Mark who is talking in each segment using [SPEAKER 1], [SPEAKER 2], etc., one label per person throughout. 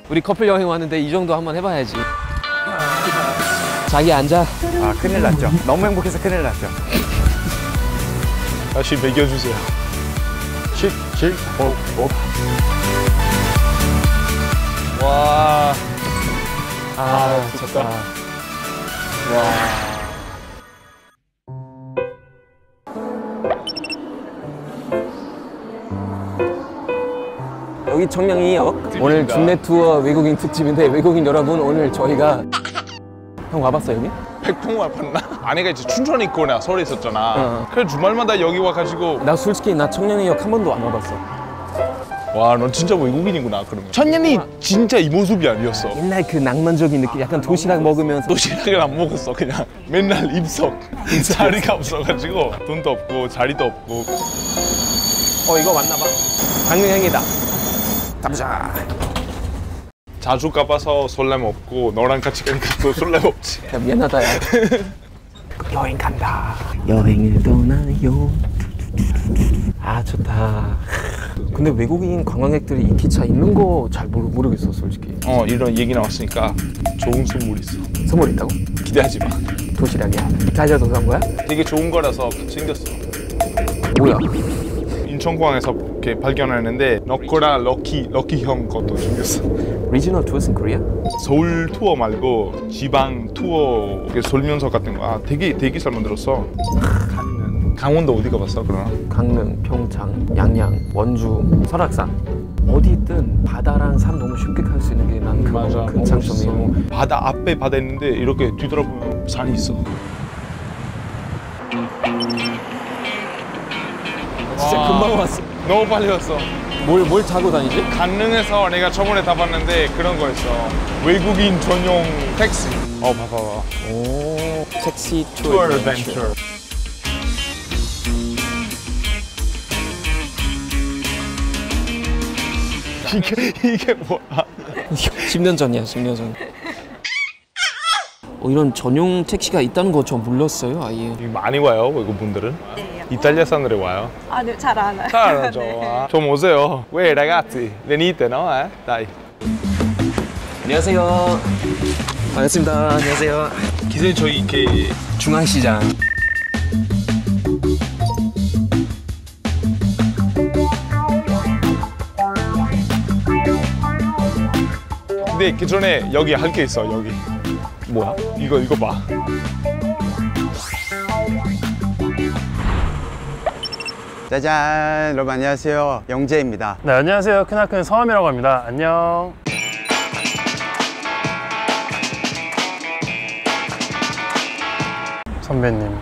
[SPEAKER 1] 우리 커플 여행 왔는데 이 정도 한번 해봐야지. 자기 앉아.
[SPEAKER 2] 아, 큰일 났죠. 너무 행복해서 큰일 났죠.
[SPEAKER 3] 다시 먹여주세요. 와.
[SPEAKER 1] 좋다.
[SPEAKER 3] 와.
[SPEAKER 1] 여기 청량리역. 오늘 국내 투어 외국인 특집인데 외국인 여러분 오늘 저희가 형 와봤어 여기?
[SPEAKER 3] 백풍 와봤나? 아내가 이제 춘천 있고 내가 서울에 있었잖아. 그래서 주말마다 여기 와가지고
[SPEAKER 1] 나 솔직히 나 청량리역 한 번도 안 와봤어.
[SPEAKER 3] 와, 넌 진짜 외국인이구나 그러면. 천년이 진짜 이 모습이 아니었어.
[SPEAKER 1] 옛날 그 낭만적인 느낌, 약간 도시락 먹으면서.
[SPEAKER 3] 도시락을 안 먹었어. 그냥 맨날 입석. 자리가 없어가지고 돈도 없고 자리도 없고.
[SPEAKER 1] 이거 맞나 봐. 강릉행이다. 가보자.
[SPEAKER 3] 자주 가봐서 설렘 없고 너랑 같이 가니까 또 설렘 없지.
[SPEAKER 1] 야, 미안하다 야. 여행 간다. 여행을 떠나요. 아 좋다. 근데 외국인 관광객들이 인기차 있는 거 잘 모르겠어 솔직히.
[SPEAKER 3] 이런 얘기 나왔으니까 좋은 선물 있어.
[SPEAKER 1] 선물 있다고?
[SPEAKER 3] 기대하지 마.
[SPEAKER 1] 도시락이야. 이탈리아에서 산 거야?
[SPEAKER 3] 되게 좋은 거라서 챙겼어.
[SPEAKER 1] 뭐야?
[SPEAKER 3] 인천공항에서 이렇게 발견했는데 너코랑 럭키 형 것도 챙겼어.
[SPEAKER 1] 리지널 투어스 인 코리아?
[SPEAKER 3] 서울 투어 말고 지방 투어 설명서 같은 거. 되게 잘 만들었어. 강원도 어디 가봤어 그럼?
[SPEAKER 1] 강릉, 평창, 양양, 원주, 설악산. 어디든 바다랑 산 너무 쉽게 갈 수 있는 게 난 그거 큰 장점이고.
[SPEAKER 3] 바다 앞에 바다 있는데 이렇게 뒤돌아보면 산이 있어.
[SPEAKER 1] 진짜 금방 왔어.
[SPEAKER 3] 너무 빨리 왔어.
[SPEAKER 1] 뭘 타고 다니지?
[SPEAKER 3] 강릉에서 내가 저번에 타봤는데 그런 거였어. 외국인 전용 택시. 봐봐.
[SPEAKER 1] 오, 택시
[SPEAKER 3] 투어 어드벤처. 이게 뭐야?
[SPEAKER 1] 10년 전이야, 10년 전. 이런 전용 택시가 있다는 거 저 몰랐어요, 아예.
[SPEAKER 3] 많이 와요, 외국분들은?
[SPEAKER 4] 네.
[SPEAKER 3] 이탈리아 사람들이 와요.
[SPEAKER 4] 네, 잘 알아요.
[SPEAKER 3] 잘 알죠.
[SPEAKER 4] 네.
[SPEAKER 3] 좀 오세요. Uè, ragazzi, venite, no? Dai.
[SPEAKER 1] 안녕하세요. 반갑습니다. 안녕하세요.
[SPEAKER 3] 기사님 저희 이렇게
[SPEAKER 1] 중앙시장.
[SPEAKER 3] 근데 그 전에 여기 할 게 있어, 여기.
[SPEAKER 1] 뭐야?
[SPEAKER 3] 이거 봐.
[SPEAKER 2] 짜잔, 여러분 안녕하세요. 영재입니다.
[SPEAKER 5] 네, 안녕하세요. 크나큰 서함이라고 합니다. 안녕. 선배님.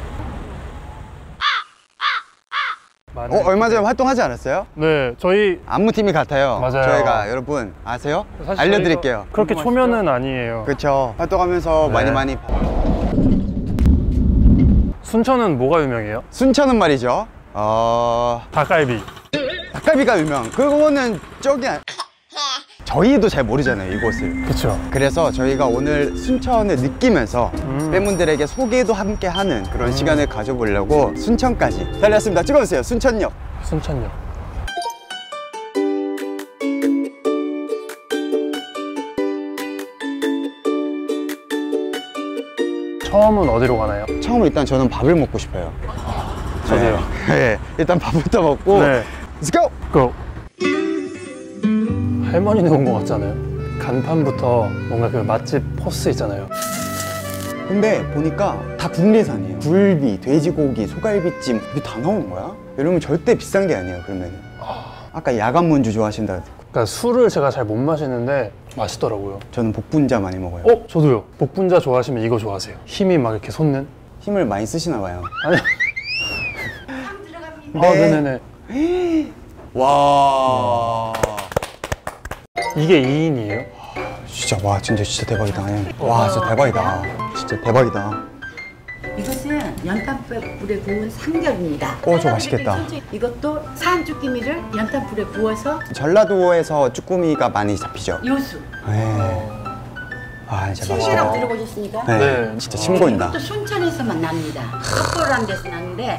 [SPEAKER 2] 얼마 전에 활동하지 않았어요?
[SPEAKER 5] 네, 저희
[SPEAKER 2] 안무팀이 같아요.
[SPEAKER 5] 맞아요.
[SPEAKER 2] 저희가 여러분 아세요?
[SPEAKER 5] 사실
[SPEAKER 2] 알려드릴게요.
[SPEAKER 5] 그렇게 초면은 아니에요.
[SPEAKER 2] 그렇죠. 활동하면서
[SPEAKER 5] 네.
[SPEAKER 2] 많이
[SPEAKER 5] 순천은 뭐가 유명해요?
[SPEAKER 2] 순천은 말이죠.
[SPEAKER 5] 닭갈비.
[SPEAKER 2] 닭갈비가 유명. 그거는 저희도 잘 모르잖아요, 이곳을.
[SPEAKER 5] 그렇죠.
[SPEAKER 2] 그래서 저희가 오늘 순천을 느끼면서 팬분들에게 소개도 함께 하는 그런 시간을 가져보려고 순천까지 달렸습니다. 찍어주세요. 순천역.
[SPEAKER 5] 순천역. 처음은 어디로 가나요?
[SPEAKER 2] 처음으로 일단 저는 밥을 먹고 싶어요.
[SPEAKER 5] 저도요.
[SPEAKER 2] 네. 일단 밥부터 먹고
[SPEAKER 5] 네.
[SPEAKER 2] Let's go!
[SPEAKER 5] 고! 할머니는 온 것 같잖아요. 간판부터 뭔가 그 맛집 포스 있잖아요.
[SPEAKER 2] 근데 보니까 다 국내산이에요. 굴비, 돼지고기, 소갈비찜 이게 다 나오는 거야? 여러분 절대 비싼 게 아니에요. 그러면 아까 야간 문주 좋아하신다.
[SPEAKER 5] 그러니까 술을 제가 잘 못 마시는데 맛있더라고요.
[SPEAKER 2] 저는 복분자 많이 먹어요.
[SPEAKER 5] 저도요. 복분자 좋아하시면 이거 좋아하세요. 힘이 막 이렇게 솟는?
[SPEAKER 2] 힘을 많이 쓰시나 봐요.
[SPEAKER 5] 아니.
[SPEAKER 2] 네.
[SPEAKER 5] 네네네.
[SPEAKER 2] 와.
[SPEAKER 5] 이게 2인이에요?
[SPEAKER 2] 진짜 대박이다. 와, 진짜 대박이다. 진짜 대박이다.
[SPEAKER 6] 이것은 연탄불에 구운 삼겹입니다.
[SPEAKER 2] 저 맛있겠다.
[SPEAKER 6] 이것도 산 쭈꾸미를 연탄불에 구워서
[SPEAKER 2] 전라도에서 쭈꾸미가 많이 잡히죠?
[SPEAKER 6] 요수.
[SPEAKER 2] 네. 진짜
[SPEAKER 6] 침시라고
[SPEAKER 2] 맛있겠다.
[SPEAKER 6] 들어보셨습니까?
[SPEAKER 2] 네, 진짜 침 고인다.
[SPEAKER 6] 이것도 순천에서만 납니다. 삿포로라는 데서 나는데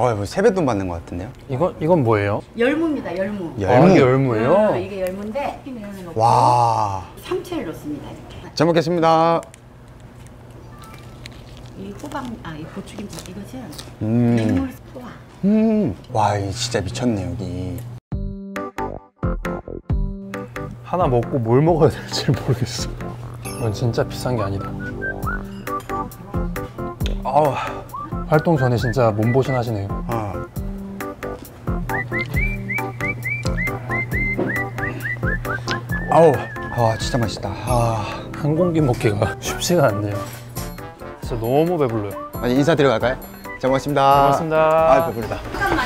[SPEAKER 2] 뭐 세뱃돈 받는 것 같은데요?
[SPEAKER 5] 이건 뭐예요?
[SPEAKER 6] 열무입니다. 열무.
[SPEAKER 2] 열무.
[SPEAKER 5] 이게 열무예요?
[SPEAKER 6] 이게 열무인데 이렇게 넣고
[SPEAKER 2] 와.
[SPEAKER 6] 참치를 넣습니다. 이렇게.
[SPEAKER 2] 잘 먹겠습니다.
[SPEAKER 6] 이 호박, 이 고추김치 이거지?
[SPEAKER 2] 음.
[SPEAKER 6] 맹물 소화.
[SPEAKER 2] 와, 이 진짜 미쳤네 여기.
[SPEAKER 5] 하나 먹고 뭘 먹어야 될지 모르겠어. 이건 진짜 비싼 게 아니다. 아우, 활동 전에 진짜 몸보신 하시네요.
[SPEAKER 2] 아우, 진짜 맛있다.
[SPEAKER 5] 한 공기 먹기가 쉽지가 않네요. 진짜 너무 배불러요.
[SPEAKER 2] 아니, 인사드려 갈까요? 잘 먹었습니다.
[SPEAKER 5] 고맙습니다.
[SPEAKER 2] 배부르다.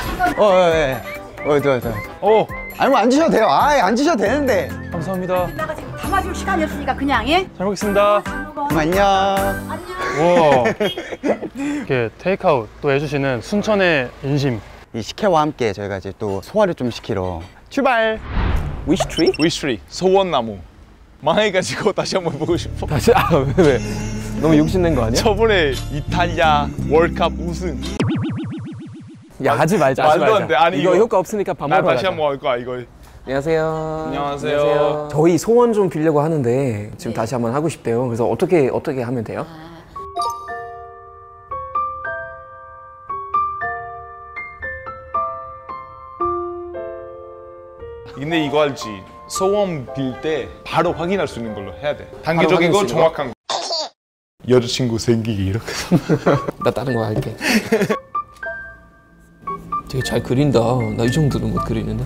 [SPEAKER 2] 들어가. 아니, 뭐 앉으셔도 돼요. 앉으셔도 되는데.
[SPEAKER 5] 감사합니다.
[SPEAKER 6] 나가 지금 담아줄 시간이 없으니까 그냥 예?
[SPEAKER 5] 잘 먹겠습니다.
[SPEAKER 2] 안녕.
[SPEAKER 5] 와, 이렇게 테이크아웃 또 해주시는 순천의 인심.
[SPEAKER 2] 이 식혜와 함께 저희가 이제 또 소화를 좀 시키러 출발.
[SPEAKER 1] 위시트리?
[SPEAKER 3] 위시트리 소원나무 망해가지고 다시 한번 보고 싶어.
[SPEAKER 1] 다시 왜? 너무 욕심낸 거 아니야?
[SPEAKER 3] 저번에 이탈리아 월컵 우승.
[SPEAKER 1] 야 하지 말자.
[SPEAKER 3] 말도 안 돼. 아니,
[SPEAKER 1] 이거
[SPEAKER 3] 이거
[SPEAKER 1] 효과 없으니까 밥
[SPEAKER 3] 나
[SPEAKER 1] 먹으러
[SPEAKER 3] 다시
[SPEAKER 1] 가자.
[SPEAKER 3] 한번 할 거야 이거.
[SPEAKER 1] 안녕하세요.
[SPEAKER 3] 안녕하세요.
[SPEAKER 1] 저희 소원 좀 빌려고 하는데 지금 다시 한번 하고 싶대요. 그래서 어떻게 하면 돼요?
[SPEAKER 3] 근데 이거 알지? 소원 빌 때 바로 확인할 수 있는 걸로 해야 돼.
[SPEAKER 1] 확인할
[SPEAKER 3] 단계적인 거
[SPEAKER 1] 수 있는
[SPEAKER 3] 정확한 거. 여자친구 생기기 이렇게.
[SPEAKER 1] 나 다른 거 할게. 되게 잘 그린다. 나 이 정도는 못 그리는데.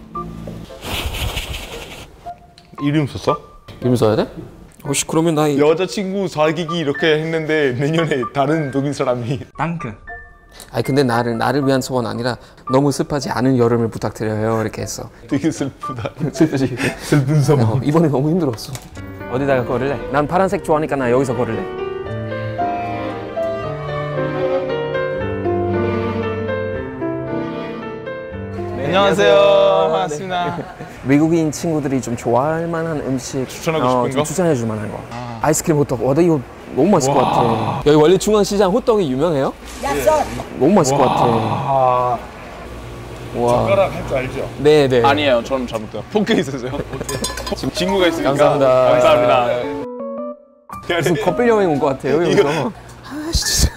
[SPEAKER 3] 이름 썼어?
[SPEAKER 1] 이름 써야 돼? 혹시 그러면 나
[SPEAKER 3] 여자친구 사귀기 이렇게 했는데 내년에 다른 독일 사람이.
[SPEAKER 1] 아니 근데 나를 위한 소원 아니라 너무 습하지 않은 여름을 부탁드려요 이렇게 했어.
[SPEAKER 3] 되게 슬프다.
[SPEAKER 1] 슬프지?
[SPEAKER 3] 슬픈 소원.
[SPEAKER 1] 이번에 너무 힘들었어. 어디다가 걸을래? 난 파란색 좋아하니까 나 여기서 걸을래.
[SPEAKER 3] 안녕하세요. 반갑습니다.
[SPEAKER 1] 외국인 친구들이 좀 좋아할 만한 음식
[SPEAKER 3] 추천하고 싶은
[SPEAKER 1] 좀
[SPEAKER 3] 거?
[SPEAKER 1] 추천해 줄 만한 거. 아이스크림 호떡. 이거 너무 맛있을 것 같아. 여기 원래 중앙시장 호떡이 유명해요? 너무 맛있을 것 같아. 와.
[SPEAKER 3] 젓가락 할 줄 알죠?
[SPEAKER 1] 네네.
[SPEAKER 3] 아니에요. 저는 잘못해요. 포크 있었어요. 지금 친구가 있으니까.
[SPEAKER 1] 감사합니다.
[SPEAKER 3] 감사합니다.
[SPEAKER 1] 무슨 커플 여행 온 것 같아요 여기서. 아 진짜.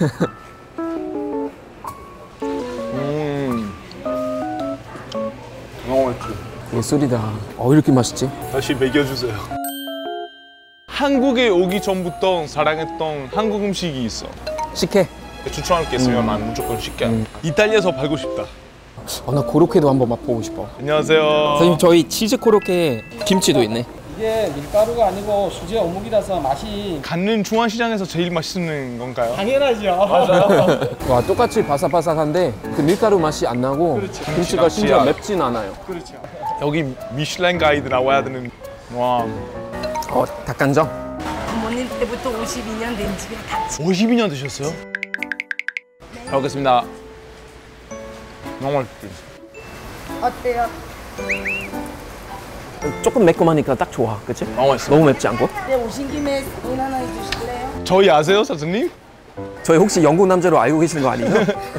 [SPEAKER 3] 너무 맛있지.
[SPEAKER 1] 예술이다. 이렇게 맛있지?
[SPEAKER 3] 다시 먹여주세요. 한국에 오기 전부터 사랑했던 한국 음식이 있어.
[SPEAKER 1] 식혜.
[SPEAKER 3] 추천할 게 있으면 난 무조건 식혜. 이탈리아에서 팔고 싶다.
[SPEAKER 1] 나 고로케도 한번 맛보고 싶어.
[SPEAKER 3] 안녕하세요.
[SPEAKER 1] 선생님 저희 치즈 코로케 김치도 있네.
[SPEAKER 4] 이게 밀가루가 아니고 수제 어묵이라서 맛이
[SPEAKER 3] 갖는 중앙시장에서 제일 맛있는 건가요?
[SPEAKER 4] 당연하죠.
[SPEAKER 1] 와 똑같이 바삭바삭한데 그 밀가루 맛이 안 나고 김치가 심지어
[SPEAKER 3] 씨앗.
[SPEAKER 1] 맵진 않아요.
[SPEAKER 4] 그렇죠.
[SPEAKER 3] 여기 미슐랭 가이드 나와야 되는. 와.
[SPEAKER 1] 닭간장.
[SPEAKER 6] 부모님 때부터 52년 된 집에 같이.
[SPEAKER 3] 52년 드셨어요? 잘 먹겠습니다. 너무 맛있지.
[SPEAKER 6] 어때요?
[SPEAKER 1] 조금 매콤하니까 딱 좋아, 그치?
[SPEAKER 3] 너무 맛있어.
[SPEAKER 1] 너무 맵지 않고?
[SPEAKER 6] 네, 오신 김에 돈 하나 해주실래요?
[SPEAKER 3] 저희 아세요, 사장님?
[SPEAKER 1] 저희 혹시 영국 남자로 알고 계시는 거 아니죠?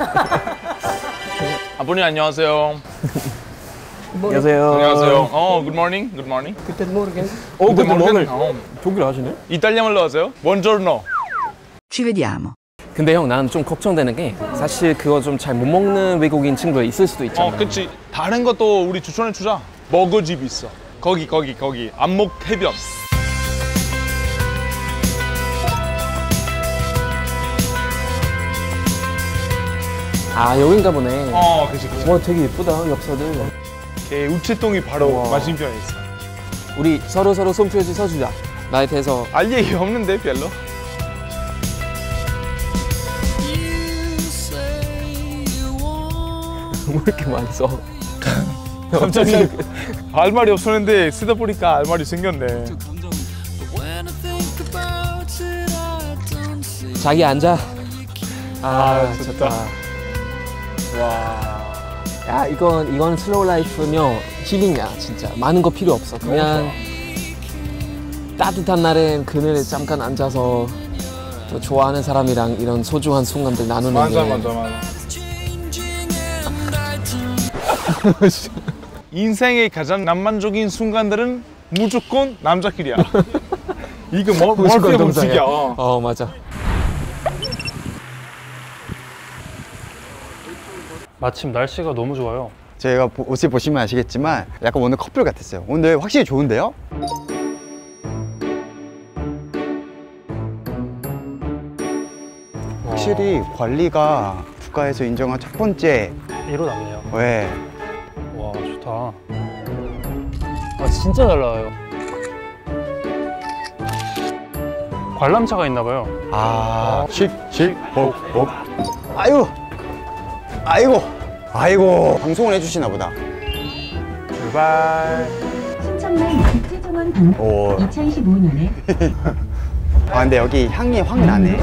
[SPEAKER 3] 아버님 안녕하세요.
[SPEAKER 1] 안녕하세요.
[SPEAKER 3] 안녕하세요. good morning. Good morning.
[SPEAKER 1] 그때 모르겠네.
[SPEAKER 3] Good
[SPEAKER 1] 근데
[SPEAKER 3] morning.
[SPEAKER 1] 오늘 독일 하시네?
[SPEAKER 3] 이탈리아 말로 하세요? Buongiorno.
[SPEAKER 6] Ci vediamo.
[SPEAKER 1] 근데 형, 난 좀 걱정되는 게 사실 그거 좀 잘 못 먹는 외국인 친구가 있을 수도 있잖아.
[SPEAKER 3] 그치. 다른 것도 우리 추천해 주자. 버거집 있어. 거기. 안목 해변.
[SPEAKER 1] 여긴가 보네.
[SPEAKER 3] 그치.
[SPEAKER 1] 와, 되게 예쁘다, 엽서들.
[SPEAKER 3] 우체통이 바로
[SPEAKER 1] 우와.
[SPEAKER 3] 맞은편에 있어.
[SPEAKER 1] 우리 서로 손표지 서주자. 나에 대해서.
[SPEAKER 3] 알 얘기 없는데 별로.
[SPEAKER 1] 왜 이렇게 많이 써?
[SPEAKER 3] 갑자기 할 말이 없었는데 쓰다 보니까 할 말이 생겼네.
[SPEAKER 1] 자기 앉아.
[SPEAKER 3] 좋다.
[SPEAKER 1] 와. 야, 이건 슬로우 라이프며 힐링이야, 진짜. 많은 거 필요 없어. 그냥 따뜻한 날엔 그늘에 잠깐 앉아서 또 좋아하는 사람이랑 이런 소중한 순간들 나누는 게
[SPEAKER 3] 맞아. 인생의 가장 낭만적인 순간들은 무조건 남자끼리야. 이거 뭘 움직여.
[SPEAKER 1] 맞아.
[SPEAKER 5] 마침 날씨가 너무 좋아요.
[SPEAKER 2] 저희가 옷을 보시면 아시겠지만 약간 오늘 커플 같았어요. 오늘 확실히 좋은데요? 확실히 관리가 국가에서 인정한 첫 번째.
[SPEAKER 5] 이로 남네요.
[SPEAKER 2] 왜?
[SPEAKER 5] 와, 좋다. 아, 진짜 잘 나와요. 관람차가 있나 봐요.
[SPEAKER 2] 복. 아이고. 아이고. 방송을 해주시나 보다.
[SPEAKER 3] 출발.
[SPEAKER 7] 신천만 국제정원 방문
[SPEAKER 2] 오.
[SPEAKER 7] 2015년에
[SPEAKER 2] 아 근데 여기 향이 확 나네.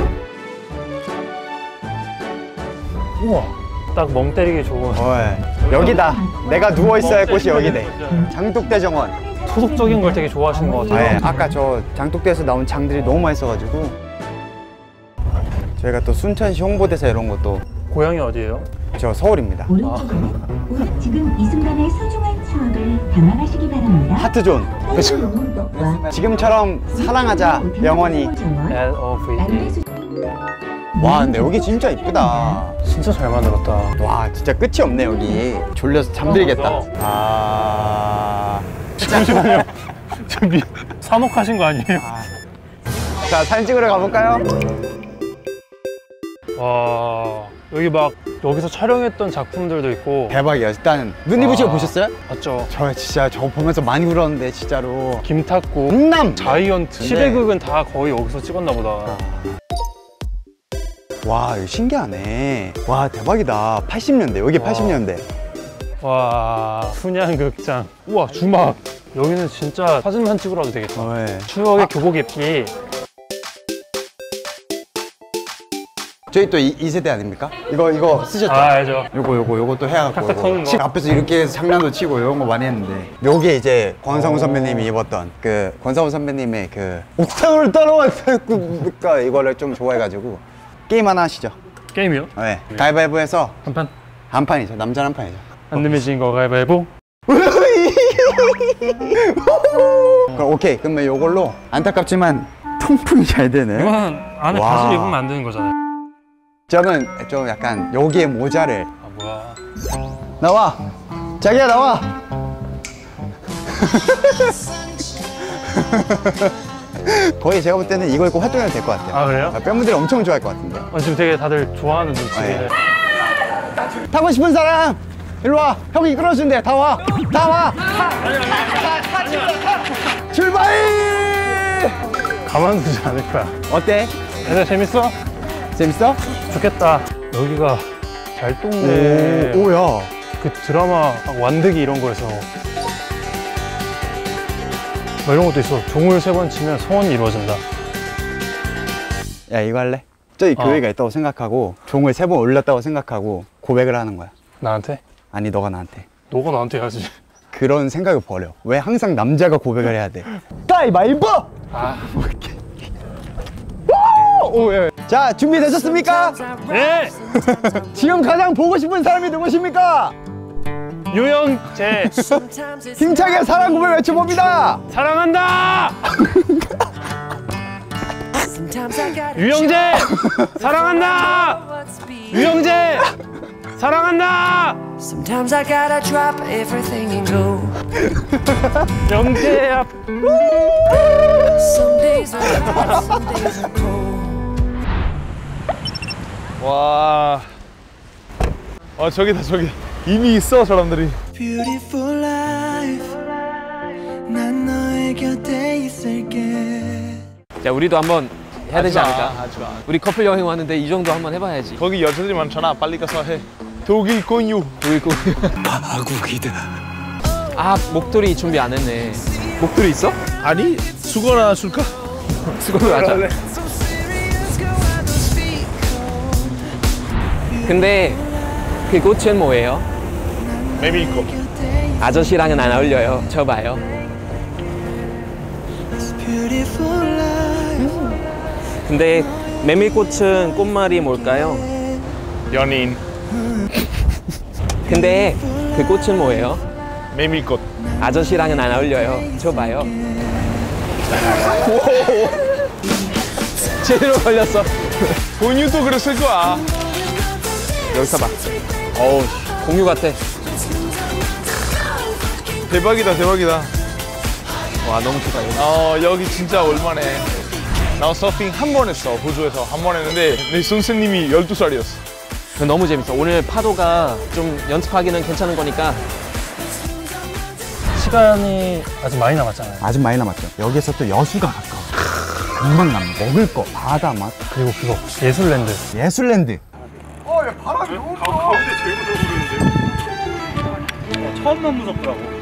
[SPEAKER 5] 우와, 딱 멍 때리기 좋은.
[SPEAKER 2] 여기다. 내가 누워 있어야 할 곳이 여기네. 장독대정원.
[SPEAKER 5] 토속적인 걸 되게 좋아하시는 것 같아요.
[SPEAKER 2] 네, 아까 저 장독대에서 나온 장들이 너무 맛있어가지고 저희가 또 순천시 홍보대사 이런 것도.
[SPEAKER 5] 고향이 어디예요?
[SPEAKER 2] 저 서울입니다.
[SPEAKER 7] 오른쪽으로 지금 이 순간의 소중한 추억을 담아가시기 바랍니다.
[SPEAKER 2] 하트존. 지금처럼 사랑하자 영원히.
[SPEAKER 5] LOVE.
[SPEAKER 2] 와 근데 여기 진짜 이쁘다.
[SPEAKER 5] 진짜 잘 만들었다.
[SPEAKER 2] 와 진짜 끝이 없네 여기. 졸려서 잠들겠다.
[SPEAKER 5] 잠시만요. 산옥하신 거 아니에요?
[SPEAKER 2] 자 사진 찍으러 가볼까요?
[SPEAKER 5] 와, 여기 막 여기서 촬영했던 작품들도 있고.
[SPEAKER 2] 대박이야. 일단 눈 이부시고 보셨어요?
[SPEAKER 5] 맞죠?
[SPEAKER 2] 저 진짜 저거 보면서 많이 울었는데 진짜로.
[SPEAKER 5] 김탁구,
[SPEAKER 2] 강남
[SPEAKER 5] 자이언트,
[SPEAKER 2] 네.
[SPEAKER 5] 시대극은 다 거의 여기서 찍었나 보다.
[SPEAKER 2] 와 이거 신기하네. 와 대박이다. 80년대 여기 80년대.
[SPEAKER 5] 와, 순양극장. 우와, 주막. 여기는 진짜 사진만 찍으러 와도 되겠다.
[SPEAKER 2] 네.
[SPEAKER 5] 추억의 교복 입기.
[SPEAKER 2] 저희 또 이 세대 아닙니까? 이거 쓰셨죠?
[SPEAKER 5] 알죠.
[SPEAKER 2] 요거 또 해갖고
[SPEAKER 5] 탁탁 터는 거.
[SPEAKER 2] 앞에서 이렇게 해서 장난도 치고 이런 거 많이 했는데 요게 이제 권상우 선배님이 입었던 그 권상우 선배님의 그 옥상을 따라왔으니까 이거를 좀 좋아해가지고 게임 하나 하시죠.
[SPEAKER 5] 게임이요?
[SPEAKER 2] 네. 가위바위보해서
[SPEAKER 5] 한 판?
[SPEAKER 2] 한 판이죠. 남자 한 판이죠.
[SPEAKER 5] 안 내면 진 거 가위바위보?
[SPEAKER 2] 오케이. 그러면 요걸로 안타깝지만 통풍이 잘 되네.
[SPEAKER 5] 이건 안에
[SPEAKER 2] 와.
[SPEAKER 5] 바지 입으면 안 되는 거잖아요.
[SPEAKER 2] 저는 좀 약간 여기에 모자를
[SPEAKER 5] 아, 뭐야.
[SPEAKER 2] 나와! 자기야 나와! 거의 제가 볼 때는 이거 입고 활동해도 될 것 같아요.
[SPEAKER 5] 아, 그래요?
[SPEAKER 2] 팬분들이 엄청 좋아할 것 같은데.
[SPEAKER 5] 지금 되게 다들 좋아하는 눈치인데.
[SPEAKER 2] 타고 싶은 사람! 일로 와! 형이 이끌어준대! 다 와! 다 와! 출발!
[SPEAKER 5] 가만두지 않을 거야.
[SPEAKER 2] 어때?
[SPEAKER 5] 얘들 재밌어?
[SPEAKER 2] 재밌어?
[SPEAKER 5] 좋겠다. 여기가 달동네
[SPEAKER 2] 오야.
[SPEAKER 5] 그 드라마 막 완득이 이런 거에서 뭐 이런 것도 있어. 종을 3번 치면 소원이 이루어진다.
[SPEAKER 2] 야 이거 할래? 저기 교회가 있다고 생각하고 종을 3번 올렸다고 생각하고 고백을 하는 거야.
[SPEAKER 5] 나한테?
[SPEAKER 2] 아니 너가 나한테.
[SPEAKER 5] 너가 나한테 해야지.
[SPEAKER 2] 그런 생각을 버려. 왜 항상 남자가 고백을 해야 돼? 가위바위보!
[SPEAKER 5] 아,
[SPEAKER 2] 오케이. 오, 예. 자, 준비되셨습니까?
[SPEAKER 5] 네!
[SPEAKER 2] 지금 가장 보고 싶은 사람이 누구십니까?
[SPEAKER 5] 유영재
[SPEAKER 2] 힘차게 사랑 고백 외쳐봅니다.
[SPEAKER 5] 사랑한다! 유영재 사랑한다! 유영재 사랑한다!
[SPEAKER 8] Sometimes I gotta drop everything and go.
[SPEAKER 5] 영재야.
[SPEAKER 8] Some days are hot, some days are cold.
[SPEAKER 3] 와. 저기다 저기. 이미 있어 사람들이.
[SPEAKER 8] Beautiful life. 난 너의 곁에 있을게.
[SPEAKER 1] 자, 우리도 한번 해야 되지 않을까?
[SPEAKER 3] 하지 마.
[SPEAKER 1] 우리 커플 여행 왔는데 이 정도 한번 해봐야지.
[SPEAKER 3] 거기 여자들이 많잖아. 빨리 가서 해. 독일 공유.
[SPEAKER 1] 마국이다. 아, 목도리 준비 안 했네. 목도리 있어?
[SPEAKER 3] 아니 수건 하나 줄까?
[SPEAKER 1] 수건을 하자. 근데 그 꽃은 뭐예요?
[SPEAKER 3] 메밀꽃.
[SPEAKER 1] 아저씨랑은 안 어울려요. 저 봐요. 근데 메밀꽃은 꽃말이 뭘까요?
[SPEAKER 3] 연인.
[SPEAKER 1] 근데 그 꽃은 뭐예요?
[SPEAKER 3] 메밀꽃.
[SPEAKER 1] 아저씨랑은 안 어울려요. 저 봐요. 제대로 걸렸어.
[SPEAKER 3] 본유도 그랬을 거야.
[SPEAKER 1] 여기서 봐. 어우, 공유 같아.
[SPEAKER 3] 대박이다, 대박이다.
[SPEAKER 1] 와, 너무 좋다. 여기.
[SPEAKER 3] 여기 진짜 오랜만에. 나 서핑 한 번 했어. 호주에서 한 번 했는데 내 선생님이 12살이었어.
[SPEAKER 1] 너무 재밌어. 오늘 파도가 좀 연습하기는 괜찮은 거니까.
[SPEAKER 5] 시간이 아직 많이 남았잖아요.
[SPEAKER 2] 아직 많이 남았죠. 여기서 또 여수가 가까워. 금방 갑니다. 먹을 거, 바다 맛,
[SPEAKER 5] 그리고 그거 예술랜드.
[SPEAKER 2] 예술랜드.
[SPEAKER 5] 처음만 무섭더라고.